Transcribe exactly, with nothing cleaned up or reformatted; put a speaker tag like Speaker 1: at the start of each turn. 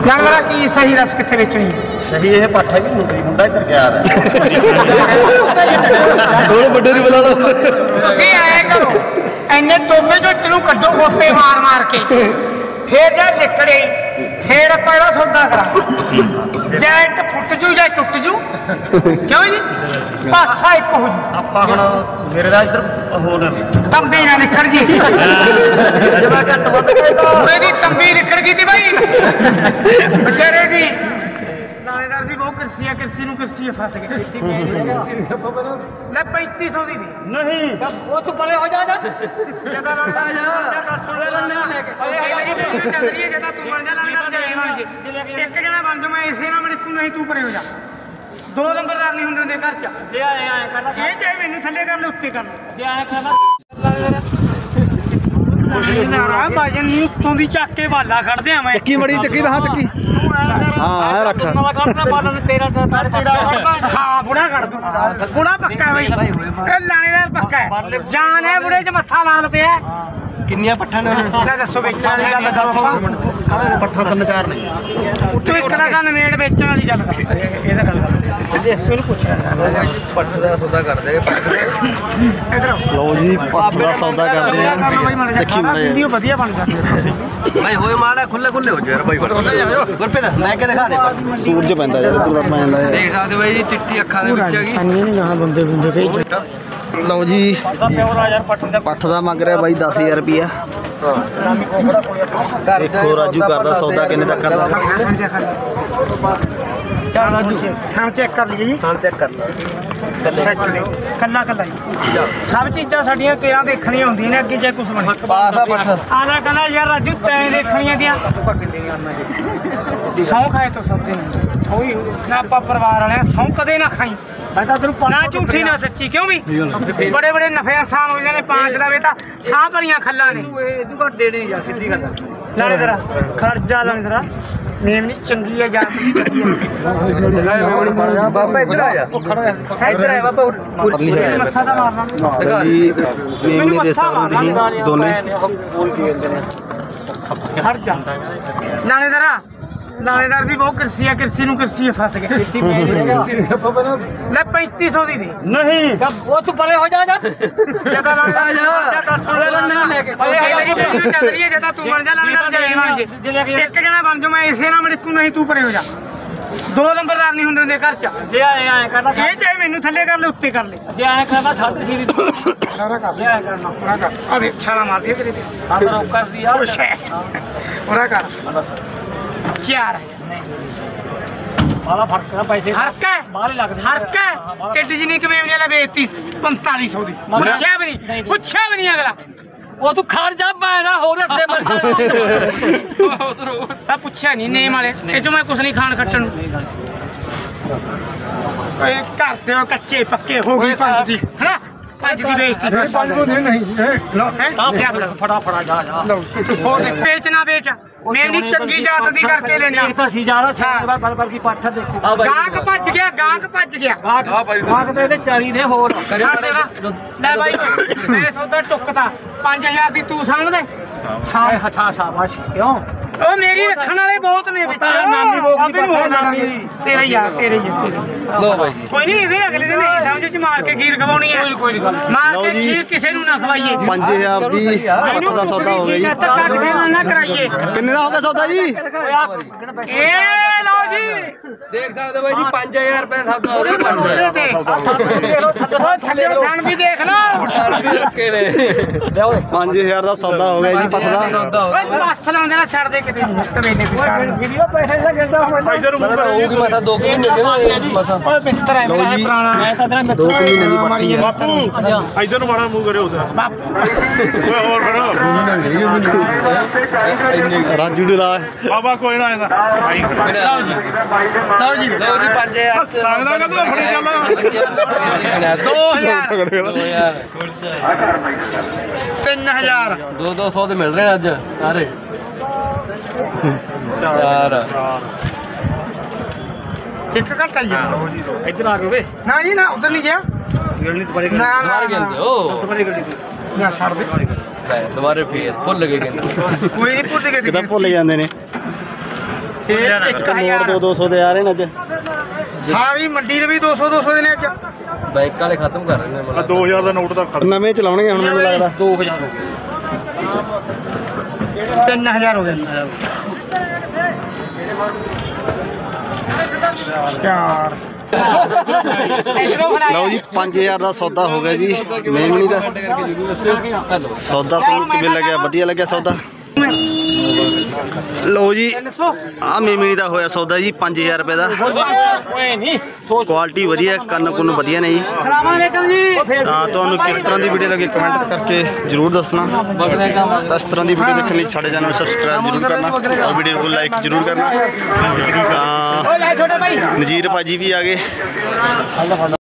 Speaker 1: जानवर की सही रस कितने बेचनी
Speaker 2: सही है पाठा भी मुंडी मुंडा इधर क्या आ रहा
Speaker 3: थोड़े बड़े नहीं बुला लो
Speaker 1: ਤੁਸੀਂ ਐ ਕਰੋ ਐਨੇ ਟੋਬੇ ਚੋਂ ਤੈਨੂੰ ਕੱਢੋ ਗੋਤੇ ਮਾਰ ਮਾਰ ਕੇ ਫੇਰ ਜਾ ਨਿਕਲੇ ਫੇਰ ਆਪਾਂ ਇਹਦਾ ਸੌਦਾ ਕਰਾਂ ਜੈਟ ਫੁੱਟ ਜੂ ਜਾਂ ਟੁੱਟ ਜੂ ਕਿਉਂ ਜੀ ਪਾਸਾ ਇੱਕ ਹੋ ਜੂ
Speaker 2: ਆਪਾਂ ਹੁਣ ਮੇਰੇ ਦਾ ਇੱਧਰ ਹੋਰ
Speaker 1: ਤੰਬੀ ਨਾ ਨਿਕਲ ਜੀ
Speaker 2: ਜਿਵੇਂ ਘੱਟ ਵੱਧ ਕਹਿਦਾ
Speaker 1: ਮੇਰੀ ਤੰਬੀ ਨਿਕਲ ਗਈ ਤੀ ਬਾਈ ਵਿਚਾਰੇ ਦੀ ਲਾਣੇਦਾਰ ਦੀ ਬਹੁਤ ਕਿਰਸੀ ਆ ਕਿਰਸੀ ਨੂੰ ਕਿਰਸੀ ਫਸ ਗਈ ਲੈ ਪੈਂਤੀ ਸੌ ਦੀ ਦੀ
Speaker 2: ਨਹੀਂ
Speaker 1: ਉਹ ਤੂੰ ਪਰੇ ਹੋ ਜਾ ਜਾ ਜਦਾ ਲੜਦਾ ਜਾ ਜਦਾ ਸੁਣ ਲੈ ਲੰਨਾ ਚੱਲ ਰਹੀ ਹੈ ਜਦਾ ਤੂੰ ਬਣ ਜਾ ਲਾਣੇਦਾਰ ਚੱਲੇ ਬਣ ਜੀ ਇੱਕ ਜਣਾ ਬਣ ਜਾ ਮੈਂ ਇਸੇ ਨਾਲ ਮੜਕੂ ਨਹੀਂ ਤੂੰ ਪਰੇ ਹੋ ਜਾ ਦੋ ਨੰਬਰਦਾਰ ਨਹੀਂ ਹੁੰਦੇ ਘਰ ਚ ਜੇ ਆਏ ਆਏ ਕਰਨਾ ਇਹ ਚਾਹੇ ਮੈਨੂੰ ਥੱਲੇ ਕਰ ਲੈ ਉੱਤੇ ਕਰ ਲੈ ਜੇ ਆਏ ਕਰਨਾ ਨਾ ਬਾਜਨ ਨੂੰ ਉੱਤੋਂ ਦੀ ਚੱਕ ਕੇ ਬਾਲਾ ਖੜਦੇ ਆ ਮੈਂ
Speaker 3: ਚੱਕੀ ਮੜੀ ਚੱਕੀ ਰਹਾ ਚੱਕੀ ਹਾਂ ਰੱਖ
Speaker 1: ਹਾਂ ਬੁੜਾ ਕੱਢ ਦੂੰ ਬੁੜਾ ਪੱਕਾ ਬਈ ਇਹ ਲਾਣੇਦਾਰ ਪੱਕਾ ਹੈ ਜਾਨ ਹੈ ਬੁੜੇ ਚ ਮੱਥਾ ਲਾਲ ਪਿਆ
Speaker 3: ਕਿੰਨੀਆਂ ਪੱਠਾਂ ਨੇ
Speaker 1: ਲੈ ਦੱਸੋ ਵੇਚਣ ਵਾਲੀ ਗੱਲ ਦੱਸੋ
Speaker 2: ਪੱਠਾ ਤਿੰਨ ਚਾਰ ਨਹੀਂ
Speaker 1: ਉੱਤੋਂ ਇੱਕ ਦਾ ਗੱਲ ਮੇੜ ਵੇਚਣ ਵਾਲੀ ਗੱਲ ਇਹਦਾ ਗੱਲ ਤੈਨੂੰ ਪੁੱਛਿਆ
Speaker 3: ਪੱਠ ਦਾ ਸੌਦਾ ਕਰਦੇ
Speaker 1: ਇਧਰ
Speaker 3: ਲਓ ਜੀ ਪੱਠ ਦਾ ਸੌਦਾ ਕਰਦੇ ਆ ਦੇਖੀ
Speaker 1: ਵੀਡੀਓ ਵਧੀਆ ਬਣ ਜਾਂਦੀ
Speaker 3: ਭਾਈ ਹੋਏ ਮਾੜਾ ਖੁੱਲੇ ਖੁੱਲੇ ਹੋ ਜਾ ਯਾਰ ਭਾਈ ਗੁਰਪ੍ਰੀਤ ਮੈਂ ਕਿ ਦਿਖਾ ਦੇ ਸੂਰਜ ਪੈਂਦਾ ਯਾਰ ਦੂਰ ਪੈ ਜਾਂਦਾ ਹੈ ਦੇਖ ਸਕਦੇ ਬਾਈ ਜੀ ਚਿੱਟੀ ਅੱਖਾਂ ਦੇ ਵਿੱਚ ਹੈਗੀ
Speaker 1: ਨਹੀਂ ਨਹੀਂ ਗਾਹ ਬੰਦੇ ਬੰਦੇ ਭੇਜ
Speaker 3: ਲਓ ਜੀ ਪੱਠ ਦਾ ਮੰਗ ਰਿਹਾ ਬਾਈ ਦਸ ਹਜ਼ਾਰ ਰੁਪਿਆ ਦੇਖੋ ਰਾਜੂ ਕਰਦਾ ਸੌਦਾ ਕਿੰਨੇ ਦਾ ਕਰਦਾ
Speaker 1: ਚੱਲ ਰਾਜੂ ਥਾਂ ਚੈੱਕ ਕਰ ਲਈਏ ਜੀ
Speaker 3: ਥਾਂ ਚੈੱਕ ਕਰ ਲੈ
Speaker 1: ਕੱਲਾ ਕੱਲਾ ਜੀ ਸਭ ਚੀਜ਼ਾਂ ਸਾਡੀਆਂ ਕੇਰਾਂ ਦੇਖਣੀਆਂ ਹੁੰਦੀਆਂ ਨੇ ਅੱਗੇ ਜੇ ਕੁਝ ਬਣੇ
Speaker 3: ਪਾਸਾ ਪੱਠ
Speaker 1: ਆਲਾ ਕਹਿੰਦਾ ਯਾਰ ਰਾਜੂ ਤੈਂ ਦੇਖਣੀਆਂ ਦੀਆਂ ਸੌਂ ਖਾਏ ਤੋਂ ਸੌਦੇ ਸੌਂ ਹੀ ਨਾ ਆਪਾਂ ਪਰਿਵਾਰ ਵਾਲਿਆਂ ਸੌਂ ਕਦੇ ਨਾ ਖਾਈ ਮੈਂ ਤਾਂ ਤੈਨੂੰ ਨਾ ਝੂਠੀ ਨਾ ਸੱਚੀ ਕਿਉਂ ਵੀ ਬੜੇ ਬੜੇ ਨਫੇ ਨੁਕਸਾਨ ਹੋ ਜਾਂਦੇ ਪਾਂਚ ਲਵੇ ਤਾਂ ਸਾਹ ਭਰੀਆਂ ਖੱਲਾਂ ਨੇ ਇਹਦੂ ਘੱਟ ਦੇਣੇ ਜਾਂ ਸਿੱਧੀ ਗੱਲ ਨਾਲੇ ਤੇਰਾ ਖਰਚਾ ਲਾਣੇ ਤੇਰਾ ਮੇਮ ਨਹੀਂ ਚੰਗੀ ਹੈ ਜਾਂ
Speaker 3: ਬਾਬਾ ਇੱਧਰ ਆ ਜਾ ਇੱਧਰ ਆ ਬਾਬਾ
Speaker 1: ਮੱਥਾ ਤਾਂ ਮਾਰਨਾ
Speaker 3: ਮੇਮ ਨੇ ਦੇ ਸਕਦੇ ਦੋਨੇ
Speaker 1: ਖੜ ਜਾ ਲਾਣੇਦਾਰਾ ਲਾਣੇਦਾਰ ਦੀ ਬਹੁਤ ਕਿਰਸੀ ਆ ਕਿਰਸੀ ਨੂੰ ਕਿਰਸੀ ਫਸ ਗਈ ਲੈ ਪੈਂਤੀ ਸੌ ਦੀ ਦੀ ਨਹੀਂ ਉਹ ਤੂੰ ਪਰੇ ਹੋ ਜਾ ਜਾ ਜਦਾ ਲੜਦਾ ਜਾ ਜਦਾ ਸੁਣ ਲੈ ਲੰਨਾ ਚੱਲ ਰਹੀ ਹੈ ਜਦਾ ਤੂੰ ਬਣ ਜਾ ਲਾਣੇਦਾਰ ਚੱਲੇ ਬਣ ਜੀ ਇੱਕ ਜਣਾ ਬਣ ਜਾ ਮੈਂ ਇਸੇ ਨਾਲ ਮੜਕੂ ਨਹੀਂ ਤੂੰ ਪਰੇ ਹੋ ਜਾ ਦੋ ਨੰਬਰਦਾਰ ਨਹੀਂ ਹੁੰਦੇ ਘਰ ਚ ਜੇ ਆਏ ਆਏ ਕਰਨਾ ਇਹ ਚਾਹੇ ਮੈਨੂੰ ਥੱਲੇ ਕਰ ਲੈ ਉੱਤੇ ਕਰ ਲੈ ਜੇ ਆਏ ਕਰਨਾ ਛੱਡ ਸੀਰੀ ਸਾਰਾ ਕਰ ਲੈ ਆਏ ਕਰਨਾ ਪੂਰਾ ਕਰ ਆ ਦੇ ਛਾਲਾ ਮਾਰਦੀ ਤੇਰੇ ਤੇ ਹਾਂ ਤਾਂ ਰੋਕ ਕਰਦੀ ਆ ਪੂਰਾ ਕਰ ਚਾਰ ਬਾਲਾ ਫਰਕ ਹੈ ਪੈਸੇ ਫਰਕ ਹੈ ਬਾਹਲੇ ਲੱਗਦੇ ਫਰਕ ਹੈ ਕਿੱਡੀ ਜਿੰਨੀ ਕਮੇਵੀਆਂ ਲੈ ਵੇਚਤੀ ਪੰਤਾਲੀ ਸੌ ਦੀ ਪੁੱਛਿਆ ਵੀ ਨਹੀਂ ਪੁੱਛਿਆ ਵੀ ਨਹੀਂ ਅਗਲਾ ਉਹ ਤੂੰ ਖੜ ਜਾ ਪੈਣਾ ਹੋਰ ਅੱਗੇ ਤਾਂ ਪੁੱਛਿਆ ਨਹੀਂ ਨੇਮ ਵਾਲੇ ਇਹ ਚੋਂ ਮੈਂ ਕੁਛ ਨਹੀਂ ਖਾਣ ਖੱਟਣ ਨੂੰ ਇਹ ਘਰ ਦੇ ਕੱਚੇ ਪੱਕੇ ਹੋ ਗਈ ਪੰਜ ਦੀ ਹੈਨਾ ਪੰਜ ਦੀ ਵੇਚਤੀ ਪੰਜ ਨੂੰ ਨਹੀਂ ਲਓ ਹੈ ਫੜਾ ਫੜਾ ਜਾ ਜਾ ਹੋਰ ਵੇਚ ਨਾ ਵੇਚ ਮੇਰੀ ਚੰਗੀ ਜਾਤ ਦੀ ਕਰਕੇ ਲੈਣੀ ਇੱਕ ਤਾਂ ਸੀ ਜਾਣਾ ਛਾਂ ਬਲ ਬਲ ਕੀ ਪੱਠ ਦੇਖੋ ਗਾਹਕ ਭੱਜ ਗਿਆ ਗਾਹਕ ਭੱਜ ਗਿਆ ਗਾਹਕ ਤੇ ਇਹਦੇ ਚਾਰੀ ਨੇ ਹੋਰ ਲੈ ਬਾਈ ਮੈਂ ਸੌਦਾ ਟੁੱਕਦਾ ਪੰਜ ਹਜ਼ਾਰ ਦੀ ਤੂੰ ਸੰਗ ਦੇ ਸਾਹ ਹਛਾ ਸ਼ਾਬਾਸ਼ ਕਿਉਂ ਉਹ ਮੇਰੀ ਰੱਖਣ ਵਾਲੇ ਬਹੁਤ ਨੇ ਵਿੱਚ ਨਾਮੀ ਬੋਗੀ ਤੇਰਾ ਹੀ ਆ ਤੇਰਾ ਹੀ ਆ ਲੋ ਬਾਈ ਜੀ ਕੋਈ ਨਹੀਂ ਇਹਦੇ ਅਗਲੇ ਦਿਨ ਨਹੀਂ ਸਮਝ ਚ ਮਾਰ ਕੇ ਖੀਰ ਖਵਾਉਣੀ ਹੈ ਕੋਈ ਗੱਲ ਮਾਰ ਕੇ ਖੀਰ ਕਿਸੇ ਨੂੰ ਨਾ ਖਵਾਈਏ
Speaker 3: ਪੰਜ ਹਜ਼ਾਰ ਦੀ ਪੱਠ ਦਾ ਸੌਦਾ ਹੋ ਗਿਆ ਜੀ
Speaker 1: ਧੱਕਾ ਕਿਸੇ ਨਾਲ ਨਾ ਕਰਾਈਏ
Speaker 3: ਕਿੰਨੇ ਦਾ ਹੋ ਗਿਆ ਸੌਦਾ ਜੀ
Speaker 1: ਇਹ ਲਓ ਜੀ
Speaker 4: ਦੇਖ ਸਕਦੇ ਬਾਈ ਜੀ ਪੰਜ ਹਜ਼ਾਰ ਰੁਪਏ ਸੌਦਾ ਹੋ ਰਿਹਾ
Speaker 1: ਥੱਲੇ ਥਣ ਵੀ ਦੇਖ ਲਓ
Speaker 3: ਪੰਜ ਹਜ਼ਾਰ ਦਾ ਸੌਦਾ ਹੋ ਗਿਆ ਜੀ ਪੱਠ ਦਾ
Speaker 1: ਓਏ ਬੱਸ ਲਾਉਂਦੇ ਨਾ ਛੱਡ ਦੇ ਕਿਤੇ ਤਵੇਨੇ ਵੀਡੀਓ ਪੈਸੇ ਦਾ ਗਿਰਦਾ ਹੋਵੇ
Speaker 4: ਇਧਰ ਹੋਊਗੀ ਮਸਾ ਦੋ ਮਹੀਨੇ ਦੇ ਮਸਾ
Speaker 1: ਓਏ ਪਿੱਤਰ ਹੈ ਮੇਰਾ ਪੁਰਾਣਾ ਮੈਂ ਤਾਂ ਤੇਰਾ
Speaker 3: ਦੋ ਮਹੀਨੇ ਦੀ ਪੱਠੀ ਹੈ
Speaker 2: ਬਾਪੂ ਇਧਰ ਨੂੰ ਮਾੜਾ ਮੂੰਹ ਕਰਿਓ ਉਧਰ ਓਏ ਹੋਰ ਫੜੋ
Speaker 3: ਰਾਜੂ ਨੇ ਲਾ
Speaker 2: ਬਾਬਾ ਕੋਈ ਨਾ ਆਂਦਾ
Speaker 1: ਲਓ ਜੀ ਲਓ ਜੀ
Speaker 4: ਲਓ ਜੀ ਪੰਜ ਹਜ਼ਾਰ
Speaker 2: ਸੰਗਦਾ ਕਦੋਂ ਫੜੀ ਚੱਲ
Speaker 1: ਦੋ ਹਜ਼ਾਰ ਤਿੰਨ ਹਜ਼ਾਰ
Speaker 4: ਦੋ ਦੋ ਸੌ ਦੇ ਮਿਲ ਰਹੇ ਅੱਜ ਸਾਰੇ ਚਾਰ
Speaker 1: ਇੱਕ ਘੰਟਾ ਹੀ
Speaker 4: ਇੱਧਰ ਆ ਗਏ
Speaker 1: ਨਾ ਜੀ ਨਾ ਉਧਰ ਨਹੀਂ ਗਿਆ ਨਾ ਨਾ
Speaker 4: ਉਹ
Speaker 1: ਨਾ ਛੱਡ ਦੇ
Speaker 4: ਦੁਬਾਰੇ ਫੇਰ ਭੁੱਲ ਗਏ ਕਹਿੰਦੇ
Speaker 1: ਕੋਈ ਨਹੀਂ ਭੁੱਲ ਗਏ
Speaker 3: ਕਿਦਾਂ ਭੁੱਲ ਜਾਂਦੇ ਨੇ
Speaker 1: ਇਹ ਇੱਕ ਹਜ਼ਾਰ
Speaker 5: ਦੋ ਦੋ ਸੌ ਦੇ ਆ ਰਹੇ ਨੇ ਅੱਜ
Speaker 1: ਸਾਰੀ ਮੰਡੀ ਦੇ ਵੀ ਦੋ ਸੌ ਦੋ ਸੌ ਦੇ ਨੇ ਅੱਜ
Speaker 4: ਬਾਈਕ ਵਾਲੇ ਖਤਮ ਕਰ ਰਹੇ ਨੇ
Speaker 2: ਆ ਦੋ ਹਜ਼ਾਰ ਦਾ ਨੋਟ ਤਾਂ ਖੜ
Speaker 5: ਨਵੇਂ ਚਲਾਉਣਗੇ ਹੁਣ ਮੈਨੂੰ ਲੱਗਦਾ
Speaker 4: ਦੋ ਹਜ਼ਾਰ ਹੋ ਗਏ
Speaker 1: ਤਿੰਨ ਹਜ਼ਾਰ ਹੋ ਗਏ ਚਾਰ
Speaker 5: ਲਓ ਜੀ ਪੰਜ ਹਜ਼ਾਰ ਦਾ ਸੌਦਾ ਹੋ ਗਿਆ ਜੀ ਮੇਮਣੀ ਦਾ ਸੌਦਾ ਤੁਹਾਨੂੰ ਕਿਵੇਂ ਲੱਗਿਆ ਵਧੀਆ ਲੱਗਿਆ ਸੌਦਾ ਲਓ ਜੀ ਆ ਮੇਮਣੀ ਦਾ ਹੋਇਆ ਸੌਦਾ ਜੀ ਪੰਜ ਹਜ਼ਾਰ ਰੁਪਏ ਦਾ ਕੁਆਲਿਟੀ ਵਧੀਆ ਕੰਨ ਕੁੰਨ ਵਧੀਆ ਨੇ ਜੀ
Speaker 1: ਸਲਾਮੁਅਲੈਕਮ ਜੀ
Speaker 5: ਤਾਂ ਤੁਹਾਨੂੰ ਕਿਸ ਤਰ੍ਹਾਂ ਦੀ ਵੀਡੀਓ ਲੱਗੀ ਕਮੈਂਟ ਕਰਕੇ ਜਰੂਰ ਦੱਸਣਾ ਤਾਂ ਇਸ ਤਰ੍ਹਾਂ ਦੀ ਵੀਡੀਓ ਦੇਖਣ ਲਈ ਸਾਡੇ ਚੈਨਲ ਨੂੰ ਸਬਸਕ੍ਰਾਈਬ ਜਰੂਰ ਕਰਨਾ ਔਰ ਵੀਡੀਓ ਨੂੰ ਲਾਈਕ ਜਰੂਰ ਕਰਨਾ ਤਾਂ
Speaker 1: ਓਏ ਲੈ ਛੋਟੇ ਭਾਈ
Speaker 5: ਨਜੀਰ ਭਾਜੀ ਵੀ ਆ ਗਏ